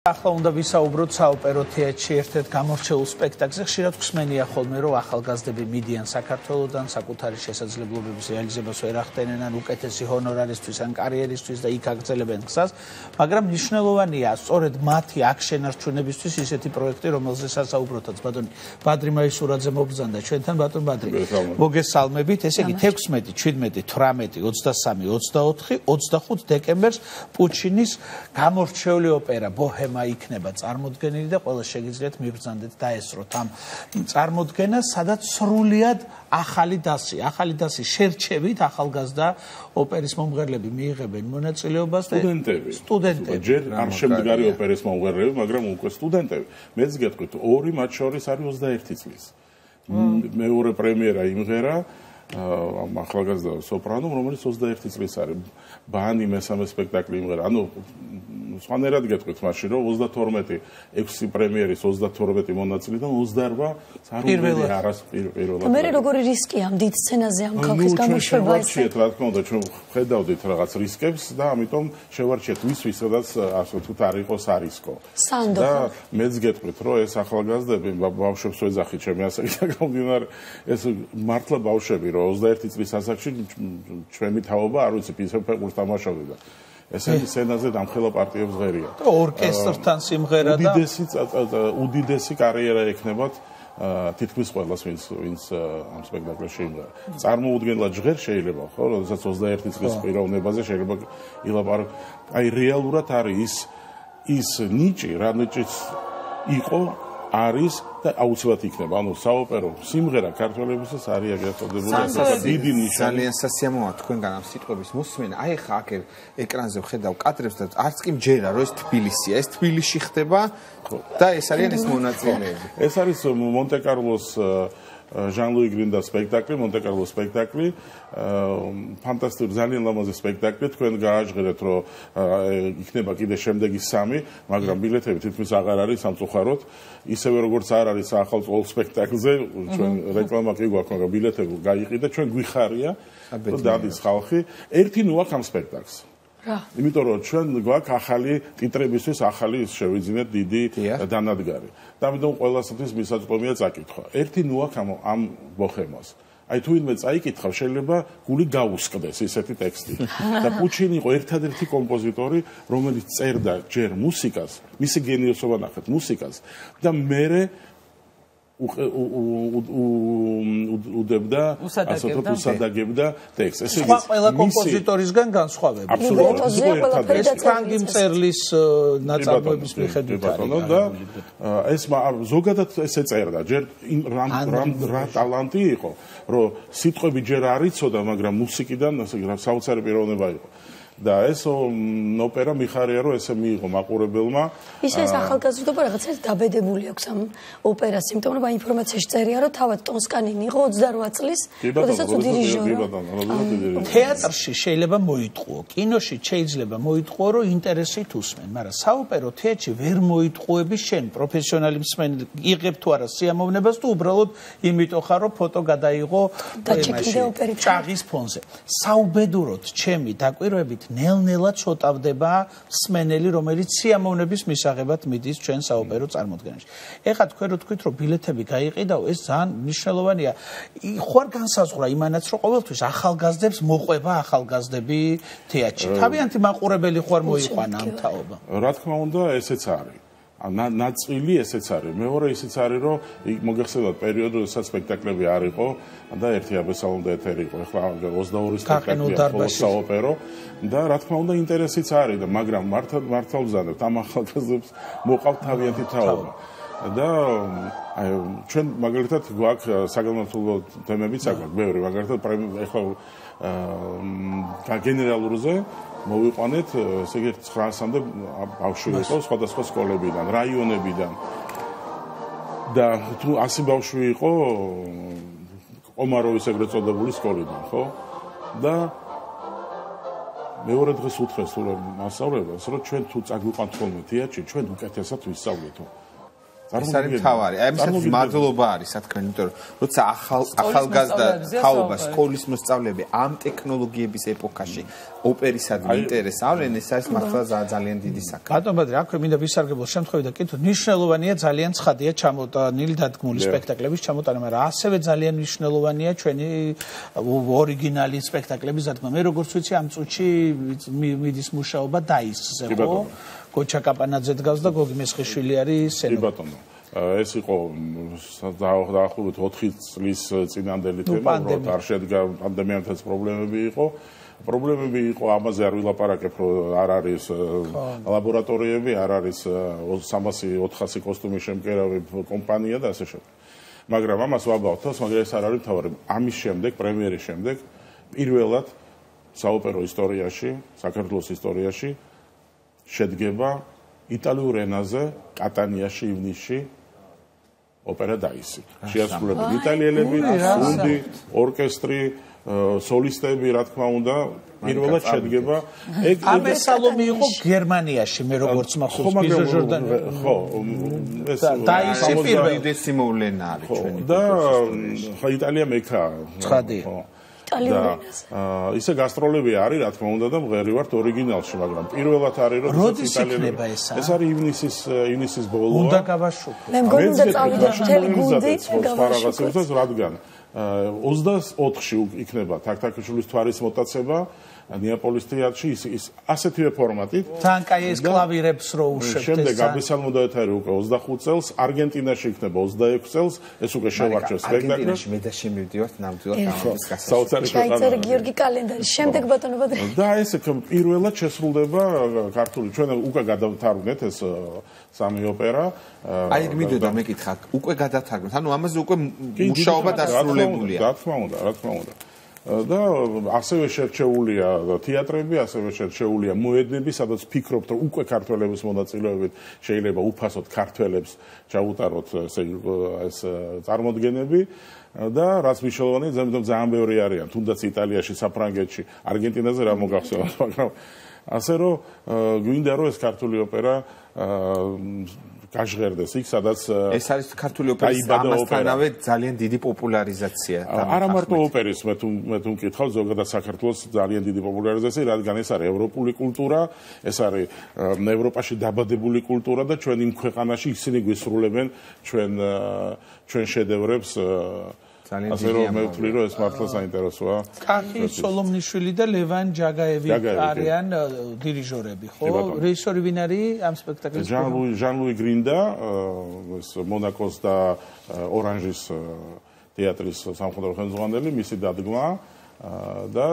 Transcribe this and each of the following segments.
ახლა უნდა ვისაუბროთ საოპერო თეატრში ერთ-ერთ გამორჩეულ სპექტაკლზე. ხშირად გვსმენია ხოლმე, რომ ახალგაზრდები მიდიან საქართველოდან, საკუთარი შესაძლებლობების რეალიზებას ვერ ახდენენ, ან უკეთესი ჰონორარისთვის, ან კარიერისთვის და იქ აგრძელებენ გზას, მაგრამ მნიშვნელოვანია სწორედ მათი აქ შენარჩუნებისთვის ისეთი პროექტი, რომელზეც საუბრობთ. ბატონი ბადრი მაისურაძე მობრძანდა ჩვენთან. ბატონ ბადრი, მოგესალმებით. ესე იგი 16, 17, 18, 23, 24, 25 დეკემბერს პუჩინის გამორჩეული ოპერა ბოჰემა იქნება წარმოდგენილი და ყველა შეგიძლიათ მიბრძანდეთ დაესწროთ ამ წარმოდგენას, სადაც სრულიად ახალი დასი შერჩევით ახალგაზრდა ოპერის მომღერლები მიიღებენ მონაწილეობას და სტუდენტები. ჯერ არ შემდგარი ოპერის მომღერლები, მაგრამ უკვე სტუდენტები. მეც გეტყვით, ორი მათ შორის არის 21 წლის. მეორე პრემიერა იმღერა ახალგაზრდა სოპრანომ, რომელიც 21 წლის არის. ბანი მესამე სპექტაკლი იმღერა. ანუ სხვანაირად გეტყვით მაშინ, რომ 32 6 პრემიერის 32 მონაწილიდან 28 სარუველი არას პირველად. მე როგორი რისკია ამ დიდ სცენაზე ამ ხალხის გამოშვება ესე? რა თქმა უნდა, ჩვენ ხედავდით რაღაც რისკებს და ამიტომ შევარჩიეთ ვის სადაც ასე თუ არ იყოს არისკო. და მეც გეტყვით, რომ ეს ახალგაზრდები ბავშვებს ვეძახით, ჩემი ასაკიდან გამომდინარე, ეს მართლა ბავშვები, რომ 21 წლის ასაკში ჩვენი თაობა არ ვიცი ისე ფეხბურთს თამაშობდა. ესენი სცენაზე დამხელა პარტიებს ღერია. ორკესტრთან სიმღერა და უდიდესი კარიერა ექნებათ თითქმის ყველას, ვინც ამ სპექტაკლში იმღერა. წარმოუდგენლად ჟღერ შეიძლება, ხო, როდესაც 21 წლის პიროვნებაზე შეიძლება ილაპარაკო. აი რეალურად არის ის ნიჭი, რა ნიჭიც იყო, არის და აუცილებლად იქნება. ანუ საოპერო სიმღერა ქართველებისთვის არის აგერწოდებული დიდი ნიშანი. ძალიან სასიამოვნოა თქვენგან ამ სიტყვების მოსმენა. აი ხა აქ ეკრანზე ვხედავ კადრებს და არც კი მჯერა, რომ ეს თბილისია, ეს თბილისში ხდება და ეს არიან ეს მონაწილეები. ეს არის მონტე-კარლოს ჟან-ლუი გრინდას სპექტაკლი, მონტე-კარლოს სპექტაკლი, ფანტასტიკური, ძალიან ლამაზი სპექტაკლი. თქვენ გააჟღერეთ, რომ იქნება კიდე შემდეგი 3, მაგრამ ბილეთები თითქმის აღარ არის სამწუხაროდ. ისევე როგორც არ არის ახალწლოვან სპექტაკლზე, ჩვენ რეკლამა კი გვაქვს, მაგრამ ბილეთები გაიყიდა, ჩვენ გვიხარია, რომ დადის ხალხი. ერთი ნუ აქვს ამ სპექტაკლს. რა? იმიტომ რომ ჩვენ გვაქვს ახალი ტიტრებისთვის ახალი შევიძინეთ დიდი დანადგარი. და ამიტომ ყველასთვის მისაწვდომია წაკითხვა. ერთი ნუ აქვს ამ ბოჰემას. აი თუ ვინმე წაიკითხა, შეიძლება გული გაუსკდეს ისეთი ტექსტი. და პუჩინი იყო ერთადერთი კომპოზიტორი, რომელიც წერდა ჯერ მუსიკას, მისი გენიოსობა ნახეთ მუსიკას და მერე უდებდა ასე თუ უსადაგებდა ტექსტს. ესე იგი ყველა კომპოზიტორისგან განსხვავებული. აბსოლუტურად. ფრანგი მწერლის ნაწარმოების მიხედვით არის. და ეს ზოგადად ესე წერდა. ჯერ რა ტალანტი იყო, რომ სიტყვები ჯერ არ იცოდა, მაგრამ მუსიკიდან საოცარი პიროვნება იყო. და ეს ოპერა მიხარია, რომ ესე მიიღო მაყურებელმა. ისე ეს ახალგაზრდობა რაღაცა დაბედებული აქვს ამ ოპერას, იმიტომ რომ ინფორმაციაში წერია, რომ თავად ტონსკანინი იყო 28 წლის, როდესაც უდირიჟორო. თეატრში შეიძლება მოიტყუო, კინოში შეიძლება მოიტყუო, რომ ინტერესით უსმენ, მაგრამ საოპერო თეატრში ვერ მოიტყუები შენ, პროფესიონალი მსმენელი, იღებ თუ არა სიამოვნებას თუ უბრალოდ იმიტომ ხარ, რომ ფოტო გადაიღო ჭაღის ფონზე. საუბედუროდ ჩემი დაკვირვებით ნელ-ნელა ცოტავდება მსმენელი, რომელიც სიამოვნების მისაღებად მიდის ჩვენ საოპერო წარმოდგენაში. ეხლა თქვენ რო თქვით, რომ ბილეთები გაიყიდაო, ეს ძალიან მნიშვნელოვანია. ხوار განსაზღვრა იმანაც, რომ ყოველთვის ახალგაზრდებს მოყვება ახალგაზრდები თეატრში. თავიანთი მაყურებელი ხوار მოიყვანა ამ თაობა. რა თქმა უნდა, ესეც არის. ნაწილი ესეც არის. მეორე ისიც არის, რომ მოგეხსენებათ პერიოდი, როდესაც სპექტაკლები არ იყო და ერთი აბესალონ და ეთერი იყო. ეხლა 22 სპექტაკლია საოპერო და რა თქმა უნდა ინტერესიც არის და მაგრამ მართლა ვზადებთ ამ ახალგაზრდებს მოყავთ თავიანთი თაობა. და ჩვენ მაგალითად გვაქვს საგანმანათლებლო თემებიც აქვს ბევრი, მაგალითად ეხლა გენერალურზე მოვიყვანეთ, ესე იგი 900-მდე ბავშვი იყო სხვადასხვა სკოლებიდან, რაიონებიდან. და თუ 100 ბავშვი იყო ყომაროვის ეგრეთ წოდებული სკოლიდან, ხო? და მეორე დღეს უთხრეს თუ მასწავლებლებს, რომ ჩვენ თუ წაგვიყვანთ ხოლმე თეატრში, ჩვენ უკეთესად ვისწავლეთო. ეს არის მთავარი. აი ამისაც მადლობა არის სათქმელი, იმიტომ რომ როცა ახალგაზრდა თაობა სკოლის მოსწავლეები ამ ტექნოლოგიების ეპოქაში ოპერისადმი ინტერესს ავლენ, ეს არის მართლა ძალიან დიდი საქმე. ბატონ ბადრი, აქვე მინდა ვისარგებლო შემთხვევით და კითხოთ, მნიშვნელოვანია ძალიან ცხადია ჩამოტანილი დადგმული სპექტაკლების ჩამოტანა, მაგრამ ასევე ძალიან მნიშვნელოვანია ჩვენი ორიგინალი სპექტაკლების დადგმა. მე როგორც ვიცი, ამ წუთში მიდის მუშაობა დაისზე, ხო? გოჩა კაპანაძე დგავს და გოგი მესხიშვილი არის სცენაზე. კი ბატონო. ეს იყო დაახლოებით 4 წლის წინანდელი თემა, რომ არ შედგა პანდემიათაც პრობლემები იყო. პრობლემები იყო, ამაზე არ ვილაპარაკებ, რომ არ არის ლაბორატორიები, არ არის 300-400 კოსტუმის შემკერავი კომპანია და ასე შემდეგ. მაგრამ ამას ვაბავთავს, მაგრამ ეს არ არის მთავარი. ამის შემდეგ, პრემიერის შემდეგ, პირველად საოპერო ისტორიაში, საქართველოს ისტორიაში შედგება იტალიურ ენაზე კატანიაში ივნისში ოპერა დაისი. შეასრულებენ იტალიელები, გუნდი, ორკესტრი, სოლისტები, რა თქმა უნდა, პირველად შედგება. ამ სალომი იყო გერმანიაში, მე როგორც მახსოვს, ბიზო ჟორდანი. ხო, ეს დაისი პირველი დესიმოვლენა არის ჩვენი. და იტალია მექა. ცხადია. და ისე გასტროლები არის, რა თქმა უნდა და მღერი ვართ ორიგინალში, მაგრამ პირველად არის რომ როდის იქნება ეს? ეს არის ივნისის ბოლოა. უნდა გავაშუქო. მე მგონი უნდა წავიდე მთელი გუნდი გავაშუქოთ, რადგან 24-ში იქნება თაქთაქიშვილის თვარის მოტაცება ნეაპოლის თეატრში ის ასეთივე ფორმატით. თან კაი ეს კლავირებს რო უშვებთ. შემდეგ აბესალმოდაეთ არის უკვე 25 წელს, არგენტინაში იქნება 26 წელს, ეს უკვე შევარჩევ სპექტაკლი. არგენტინაში მე და შემივდივართ ნამდვილად ამის გასასწორად. საოცარი შეყვარება. დაიწერა გიორგი კალენდარი. შემდეგ ბატონო ბადრი. და ეს პირველად შესრულდება ქართული. ჩვენ უკვე გადავთარგმნეთ ეს სამი ოპერა. აი მიდოდა მეკითხა, უკვე გადავთარგმნეთ. ანუ ამაზე უკვე მუშაობა დასრულებულია. რა თქმა უნდა, რა თქმა უნდა. და ასევე შერჩეულია თეატრები, ასევე შერჩეულია მოედნები, სადაც ფიქრობთ, რომ უკვე ქართველების მონაწილეობით შეიძლება უფასოდ ქართველებს ჩაუტაროთ ეს წარმოდგენები და რაც მნიშვნელოვანია, ძალიან ბევრი არიან, თუნდაც იტალიაში, საფრანგეთში, არგენტინაზე რა მოგახსოვს, მაგრამ ასე რომ გვინდა რომ ეს ქართული ოპერა გაჟღერდეს იქ, სადაც ეს არის ქართული ოპერის ამასთანავე ძალიან დიდი პოპულარიზაცია. არა მარტო ოპერის, მე თუ მკითხავ, ზოგადად საქართველოს ძალიან დიდი პოპულარიზაცია, რადგან ეს არის ევროპული კულტურა, ეს არის ევროპაში დაბადებული კულტურა და ჩვენ იმ ქვეყანაში ისინი გვისრულებენ ჩვენ შედევრებს. ასე რომ მე ვთვლი, რომ ეს მართლა საინტერესოა. კახი სოლომნიშვილი და ლევან ჯაგაევი არიან დირიჟორები, ხო? რეჟისორი ვინ არის ამ სპექტაკლის? ჟან-ლუი გრინდა, ეს მონაკოს და ორანჟის თეატრის სამხედრო ხელმძღვანელი, მისი დადგმა და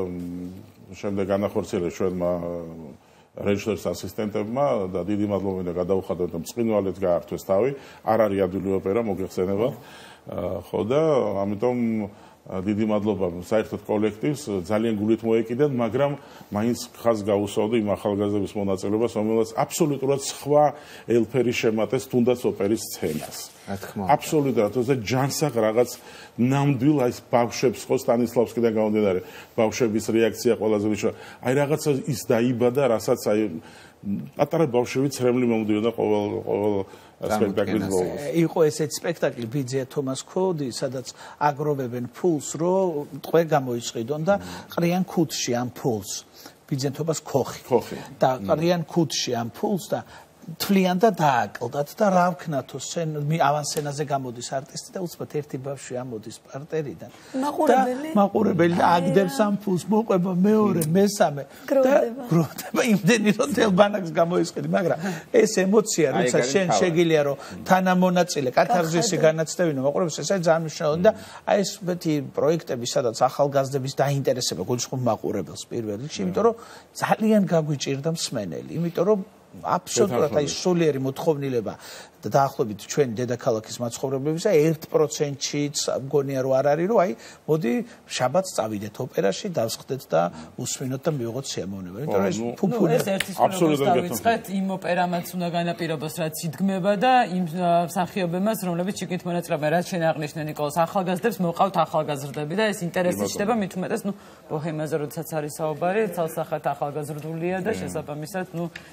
შემდეგ განახორციელეს ჩვენმა რეჟისორის ასისტენტებმა და დიდი მადლობა მინდა გადაუხადოთ, რომ წყინვალეთ გაართვეს თავი. არ არის ადვილი ოპერა, მოგეხსენებათ. ხო და ამიტომ დიდი მადლობა საერთოდ კოლექტივს, ძალიან გულით მოეკიდეთ, მაგრამ მაინც ხაზს გაუსვავდი იმ ახალგაზრდების მონაწილეობას, რომელსაც აბსოლუტურად სხვა ელფერი შემატეს თუნდაც ოპერის სცენას. რა თქმა უნდა. აბსოლუტურად, ეს ჯანსაღ რაღაც ნამდვილ აი ბავშვებს ხო სტანისლავსკიდან გამომდინარე, ბავშვების რეაქცია ყველაზე მნიშვნელოვანი. აი რაღაცა ის დაიბადა, რასაც აი პატარა ბავშვები ცრემლი მომდიოდა ყოველ სპექტაკლის ბოლოს. იყო ესეთი სპექტაკლი ბიძია თომას ქოდი, სადაც აგროვებენ ფულს, რომ ტყვე გამოიწყიდონ და ყრიან ქუდში ამ ფულს. ბიძია თომას ქოხი. და ყრიან ქუდში ამ ფულს და თვლიან და დააკლდათ და რა ვქნათო ავანსცენაზე გამოდის არტისტი და უცბად ერთი ბავშვი ამოდის პარტერიდან. მაყურებელი აგდებს ამ ფულს, მოყვება მეორე, მესამე და გროვდება იმდენი რომ თელ ბანაკს გამოისყიდი, მაგრამ ეს ემოცია, როცა შენ შეგიძლია რომ თანამონაწილე კათარზისი განაცდევინო მაყურებელს, ეს არის ძალიან მნიშვნელოვანი და აი ეს მეტი პროექტები, სადაც ახალგაზრდების დაინტერესება გულისხმობს მაყურებელს პირველ რიგში, იმიტომ რომ ძალიან გაგვიჭირდა მსმენელი, იმიტომ რომ აბსოლუტურად აი სულიერი მოთხოვნილება და დაახლოებით ჩვენი დედაქალაქის მაცხოვრებლებისა 1%-იც მგონია რომ არ არის, რომ აი მოდი შაბათს წავიდეთ ოპერაში, დავსხდეთ და უსვინოთ და მივიღოთ სიამოვნება. იმიტომ რომ ეს ფუფუნი ეს ერთის პროგრამას დავიწყეთ, იმ ოპერამაც უნდა განაპირობოს, რაც იდგმება და იმ მსახიობებმაც, რომლებიც ჩიქით მონაწილეობენ, რაც შენ აღნიშნე ნიკოლას, ახალგაზრდებს მოყავთ ახალგაზრდები და ეს ინტერესი ჩდება, მით უმეტეს, ბოჰემაზე როდესაც არის საუბარი, ცალსახად ახალგაზრდულია და შესაბამისად, ინტერესი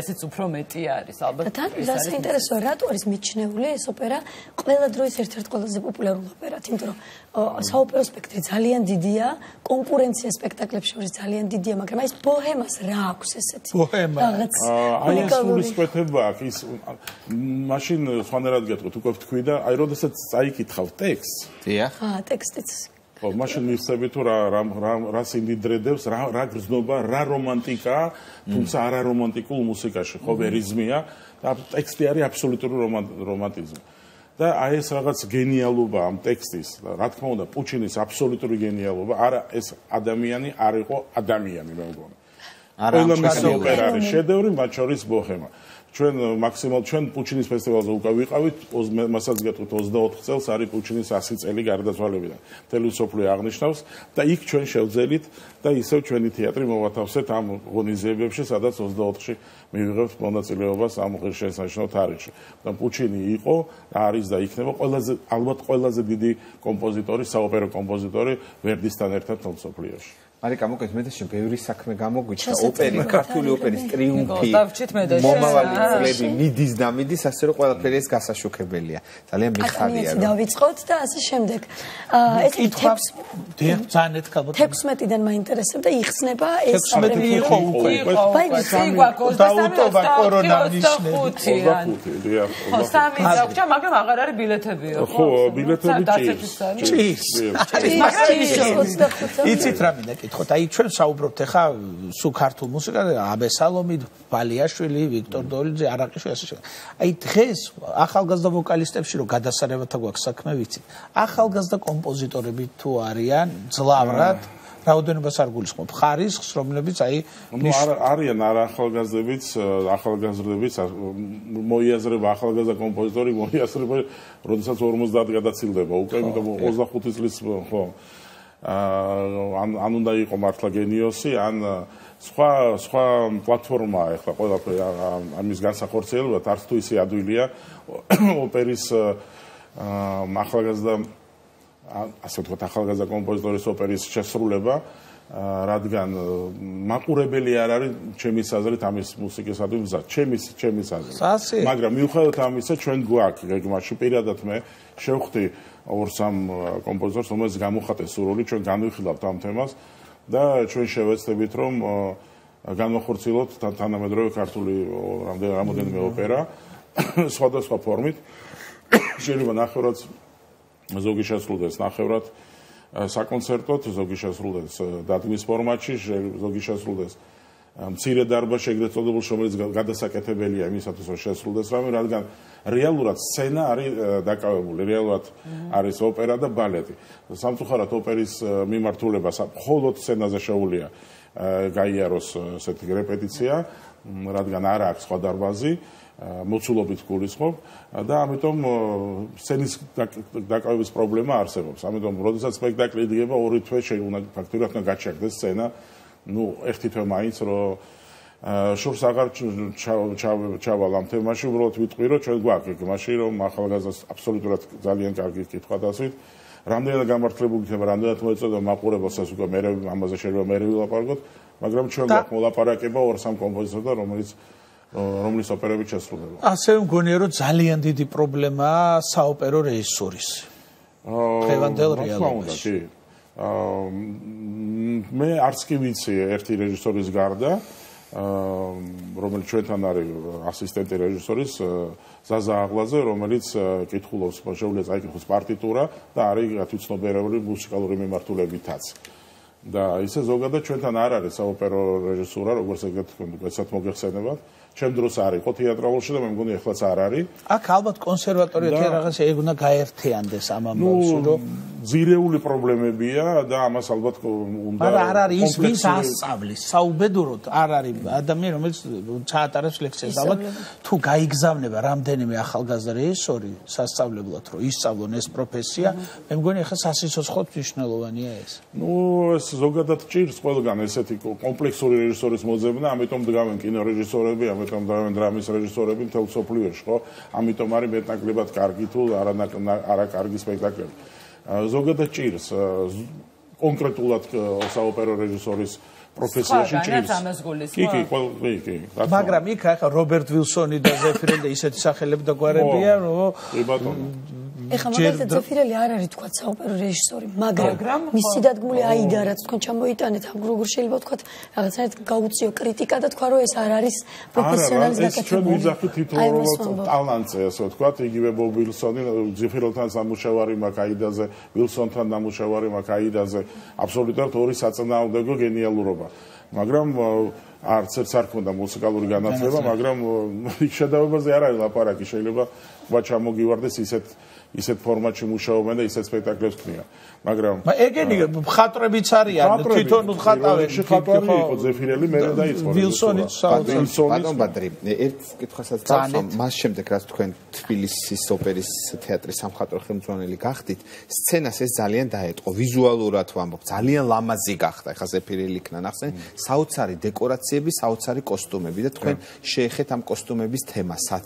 ესეც უფრო მეტი არის ალბათ. და თან საინტერესოა, რატო არის მიჩნეული ეს ოპერა ყველა დროის ერთ-ერთ ყველაზე პოპულარული ოპერად, იმიტომ რომ საოპერო სპექტრი ძალიან დიდია, კონკურენცია სპექტაკლებს შორის ძალიან დიდია, მაგრამ აი ეს ბოჰემას რა აქვს ესეთი? ბოჰემა. აი ეს სულისკვეთება აქვს, ის მაშინ სხვანაირად გეტყვით, უკვე ვთქვი და აი როდესაც წაიკითხავ ტექსტს. დიახ. ტექსტიც. ხო, მაშინ მიხსები თუ რა სინდიდრედებს, რა გრძნობა, რა რომანტიკაა, თუმცა არა რომანტიკულ მუსიკაში, ხო, ვერიზმია და ტექსტი არის აბსოლუტური რომანტიზმი. და აი ეს რაღაც გენიალობა ამ ტექსტის, რა თქმა უნდა, პუჩინის აბსოლუტური გენიალობა, არა ეს ადამიანი არ იყო ადამიანი, მე მგონი. ყველა მისი ოპერა არის შედევრი, მათ შორის ბოჰემა. ჩვენ მაქსიმალ ჩვენ პუჩინის ფესტივალზე უკვე ვიყავით, მასაც გეტყვით 24 წელს არის პუჩინის 100 წელი გარდაცვალებიდან. მთელი სოფლიო აღნიშნავს და იქ ჩვენ შევძელით და ისევ ჩვენი თეატრი მოვათავსეთ ამ ღონისძიებებში, სადაც 24-ში მივიღებთ მონაწილეობას ამ ღირსშესანიშნავ თარიღში. და პუჩინი იყო, არის და იქნება ალბათ ყველაზე დიდი კომპოზიტორი, საოპერო კომპოზიტორი ვერდისთან ერთად თელ სოფლიოში. მარიკა, მოგეთ მე და შენ ბევრი საქმე გამოგვიჩნდა ოპერი, ქართული ოპერის ტრიუმფი, მომავალი წლები მიდის და მიდის, ასე რომ ყველაფერი ეს გასაშუქებელია. ძალიან მიხარია. დავიწყოთ და ასე შემდეგ. ეს ძალიან ეთქალბოთ. 16-დან მაინტერესებდა იხსნება ეს 16 იყო უკვე. დაუტობა კორონა ნიშნები. 3 დაგჭა, მაგრამ აღარ არის ბილეთებიო. ხო, ბილეთები ჭირს. იცით რა მინდა კითხოთ, აი ჩვენ საუბრობთ ახლა სულ ქართულ მუსიკაზე, აბესალომი, ბალიაშვილი, ვიქტორ დოლიძე, არაყიშვილი ასე შემდეგ. აი დღეს ახალგაზრდა ვოკალისტებში რო გადასარევათა გვაქვს საქმე, ვიცით. ახალგაზრდა კომპოზიტორები თუ არიან ძლავრად, რაოდენობას არ გულისხმობ, ხარისხს, რომლებიც აი არიან ახალგაზრდებიც, მოიაზრება ახალგაზრდა კომპოზიტორი, მოიაზრება, როდესაც 50 გადაცილდება, უკვე იმიტომ 25 წლის ხო. ან უნდა იყო მართლა გენიოსი, ან სხვა პლატფორმაა ახლა ყველაფერი ამის განსახორციელებლად, არც თუ ისე ადვილია ოპერის ახალგაზრდა ასე ვთქვათ, ახალგაზრდა კომპოზიტორის ოპერის შესრულება, რადგან მაყურებელი არ არის ჩემი აზრით ამის მუსიკისადმი მზად, ჩემი აზრით. მაგრამ მიუხედავად ამისა, ჩვენ გვაქვს გეგმაში პირადად მე შევხვდი 2-3 კომპოზიტორს, რომელსაც გამოხატეს სურვილი, ჩვენ განვიხილავთ ამ თემას და ჩვენ შევეცდებით, რომ განვახორციელოთ თანამედროვე ქართული რამდენიმე ოპერა სხვადასხვა ფორმით. შეიძლება ნახევრად ზოგი შესრულდეს ნახევრად საკონცერტოდ, ზოგი შესრულდეს დადგმის ფორმატში, ზოგი შესრულდეს მცირე დარბაზში, ეგრეთ წოდებულ, რომელიც გადასაკეთებელია იმისათვის, რომ შესრულდეს რამე, რადგან რეალურად სცენა არის დაკავებული, რეალურად არის ოპერა და ბალეტი. სამწუხაროდ ოპერის მიმართულებას მხოლოდ სცენაზე შეუძლია გაიაროს ესეთი რეპეტიცია, რადგან არ აქვს სხვა დარბაზი, მოცულობით გულისხმობ და ამიტომ სცენის დაკავების პრობლემა არსებობს. ამიტომ, როდესაც სპექტაკლი იდგება, 2 თვე უნდა ფაქტურად გაჩერდეს სცენა, ერთი თვე მაინც, რომ შორს აღარ ჩავალ ამ თემაში, უბრალოდ ვიტყვი, რომ ჩვენ გვაქვს გეგმაში, რომ ახალგაზრდას აბსოლუტურად ძალიან კარგი კითხვა დასვით. რამდენად გამართლებული იქნება, რამდენად მოეწოდება მაყურებელს, უკვე მე ამაზე შეიძლება მე ვილაპარაკოთ, მაგრამ ჩვენ გვაქვს მოლაპარაკება 2-3 კომპოზიტორთან, რომლის ოპერები შესრულდება. ასე მგონია, რომ ძალიან დიდი პრობლემაა საოპერო რეჟისურის. დღევანდელ რეალობაში. მე არც კი ვიცი ერთი რეჟისორის გარდა, რომელიც ჩვენთან არის ასისტენტი რეჟისორის ზაზა აღლაძე, რომელიც კითხულობს, შეუძლია წაიკითხოს პარტიტურა და არის გათვითცნობიერებული მუსიკალური მიმართულებითაც. და ისე ზოგადად ჩვენთან არ არის საოპერო რეჟისურა, როგორც ეგრეთ მოგეხსენებათ. ჩემ დროს არ იყო თეატრალურში და მე მგონი ახლაც არ არის. აქ ალბათ კონსერვატორია რაღაც ეგ უნდა გაერთიანდეს ამ ამბავში, რომ ძირეული პრობლემებია და ამას ალბათ უნდა მაგრამ არ არის ის ვის ასწავლის საუბედუროდ არ არის ადამიანი რომელიც ჩაატარებს ლექციას ალბათ თუ გაიგზავნება რამდენიმე ახალგაზრდა რეჟისორი სასწავლებლად რომ ისწავლონ ეს პროფესია მე მგონი ახლა სასიცოცხლოდ მნიშვნელოვანია ეს ეს ზოგადად ჭირს ყველგან ესეთი კომპლექსური რეჟისორის მოძებნა ამიტომ დგავენ კინორეჟისორები ამიტომ დგავენ დრამის რეჟისორები მთელ სოფლიოში ხო ამიტომ არის მეტნაკლებად კარგი თუ არა კარგი სპექტაკლები ზოგადად ჭირს კონკრეტულად საოპერო რეჟისორის პროფესიაში ჭირს. კი, კი. მაგრამ იქ ახლა რობერტ ვილსონი და ზეფირელი ისეთი სახელები და გვარებია, რომ კი ბატონო. ეხლა მაგალითად ზეფირელი არ არის თქვა საოპერო რეჟისორი, მაგრამ მისი დადგმული აიდა რაც თქვენ ჩამოიტანეთ, როგორ შეიძლება თქვა რაღაცნაირად გაუწიო კრიტიკა და თქვა რომ ეს არ არის პროფესიონალის გაკეთებული. ჩვენ ვიზახით თითოეულ ტალანტზე, ასე ვთქვათ, იგივე ბობ ვილსონი, ზეფირელთან სამუშაოარი მაქვს აიდაზე, ვილსონთან სამუშაოარი მაქვს აიდაზე, აბსოლუტურად ორი საწინააღმდეგო გენიალურობა. მაგრამ არც ერთს არ ქონდა მუსიკალური განათლება, მაგრამ იქ შედავებაზე არ არის ლაპარაკი, შეიძლება თქვა ჩამოგივარდეს ისეთ ფორმატში მუშაობენ და ისეთ სპექტაკლებს ქმნიან. მაგრამ ეგენი მხატვრებიც არიან, თვითონ ხატავენ. ხატვარი იყო ზეფირელი, მე დაიწყო. ვილსონიც ბატონ ბადრი, ერთ კითხვასაც დავსვამ, მას შემდეგ რაც თქვენ თბილისის ოპერის თეატრის სამხატვრო ხელმძღვანელი გახდით, სცენას ეს ძალიან დაეტყო, ვიზუალურად ვამბობ, ძალიან ლამაზი გახდა. ეხლა ზეფირელი იქნა ნახსენ, საოცარი დეკორაციები, საოცარი კოსტუმები და თქვენ შეეხეთ ამ კოსტუმების თემასაც.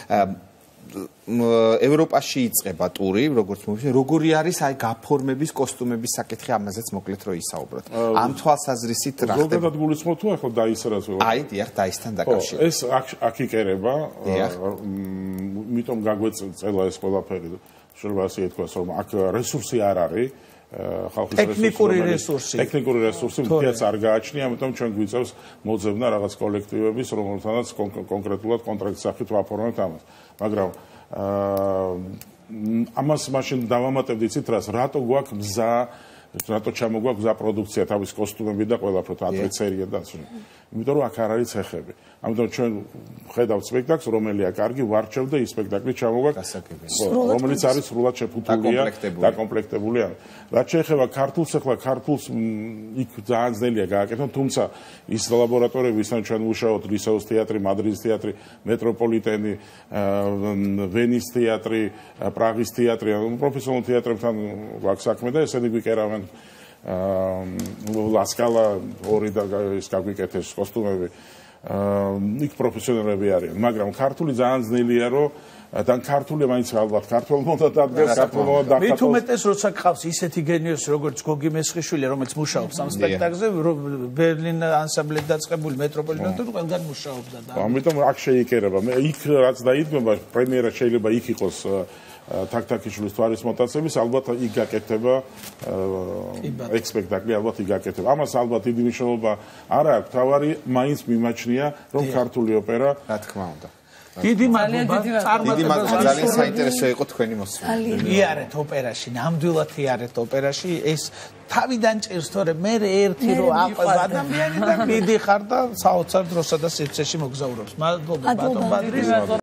ევროპაში იწყება ტური, როგორც მოვიდა, როგორი არის აი გაფორმების კოსტუმების საკითხი, ამაზეც მოკლედ რო ისაუბროთ. ამ თვალსაზრისით რა ხდება? ზოგადად გულისხმობ თუ ახლა დაისრას ვეღარ. აი, დიახ, დაისთან დაკავშირებით. ეს აქ იკერება, მიტომ გაგვეწელა ეს ყველაფერი. შეიძლება ასე ითქვას, რომ აქ რესურსი არ არის. ტექნიკური რესურსი მთლიანად არ გააჩნია, ამიტომ ჩვენ გვიწევს მოძებნა რაღაც კოლექტივების, რომელთანაც კონკრეტულად კონტრაქტის სახით ვაფორმებთ ამას. მაგრამ ამას მაშინ დავამატებთ იცით რას, რატო გვაქვს მზა, რატო ჩამოგვაქვს მზა პროდუქცია, თავის კოსტუმები და ყველაფრო, ატვიცერია და ასე. იმიტომ რომ აქ არ არის ცეხები. ამიტომ ჩვენ ხედავთ სპექტაკლს, რომელია კარგი, ვარჩევ და ის სპექტაკლი ჩამოგვაქვს, რომელიც არის სრულად შეფუთულია, დაკომპლექტებულია. რაც შეეხება ქართულს, ახლა ქართულს იქ ძალიან ძნელია გააკეთონ, თუმცა ის ლაბორატორიები, ისთან ჩვენ ვუშაობთ, ლისეუს თეატრი, მადრიდის თეატრი, მეტროპოლიტენი, ვენის თეატრი, პრაღის თეატრი, პროფესიონალურ თეატრებთან გვაქვს საქმე და ესენი გვიკერავენ ლასკალა ორი და ის გაგვიკეთეს კოსტუმები. იქ პროფესიონალები არიან, მაგრამ ქართული ძალიან ძნელია, რომ და ქართული მაინც ალბათ ქართულმა უნდა დადგეს, ქართულმა და მით უმეტეს როცა გყავს ისეთი გენიოსი როგორც გოგი მესხიშვილი, რომელიც მუშაობს ამ სპექტაკლზე, ბერლინ ანსამბლით დაწყებული მეტროპოლიტენთან ყველგან მუშაობდა და ამიტომ აქ შეიკერება. მე იქ რაც დაიდგმება, პრემიერა შეიძლება იქ იყოს თაქთაქიშვილის თვარის მოტაცების, ალბათ იქ გაკეთება ეგ სპექტაკლი, ალბათ იქ გაკეთება. ამას ალბათ დიდი მნიშვნელობა არ აქვს, თავარი მაინც მიმაჩნია, რომ ქართული ოპერა, რა თქმა უნდა. დიდი მადლობა, ძალიან საინტერესო იყო თქვენი მოსვლა. იარეთ ოპერაში, ნამდვილად იარეთ ოპერაში, ეს თავიდან ჭირს, თორემ მე ერთი რო აყვება ადამიანი და მიდიხარ და საოცარ დროსა და სივრცეში მოგზაურობს. მადლობა ბატონ ბადრის.